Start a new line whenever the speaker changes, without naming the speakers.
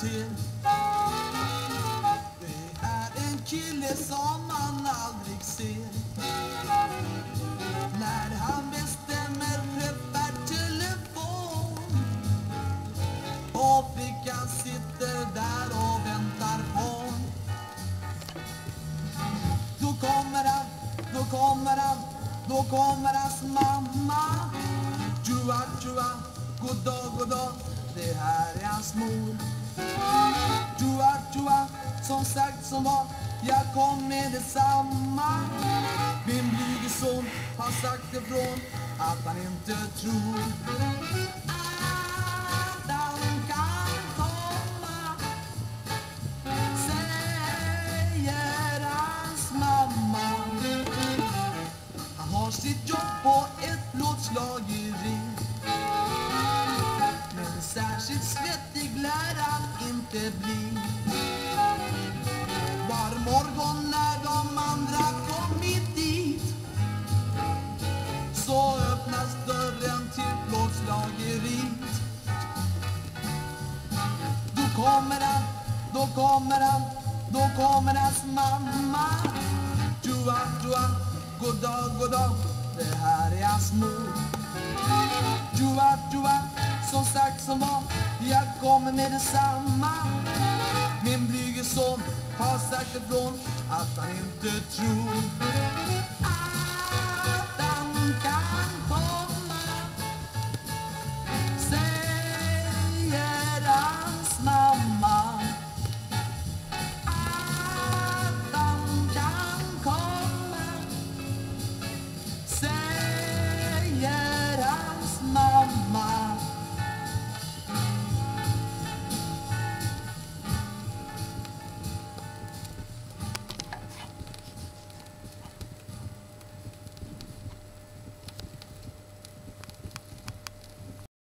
kvarter. Det är en kille som man aldrig ser. När han bestämmer träffar telefon, och flickan sitter där och väntar på. Då kommer hans mamma. Tjua, tjua, god dag, det här är hans mor. Tjua, tjua, som sagt som var, jag kom med detsamma. Min blyge son har sagt ifrån att han inte tror att han kan komma, säger hans mamma. Han har sitt jobb på ett plåtslageri, men särskilt svettig lär han inte bli. Var morgon när de andra kommit dit, så öppnas dörren till plåtslageriet. Då kommer hans mamma. Tjua, tjua, god dag, det här är hans mor. Tjua, tjua, som sagt som var, jag kommer med detsamma. Min blyge son har sagt ifrån att han inte tror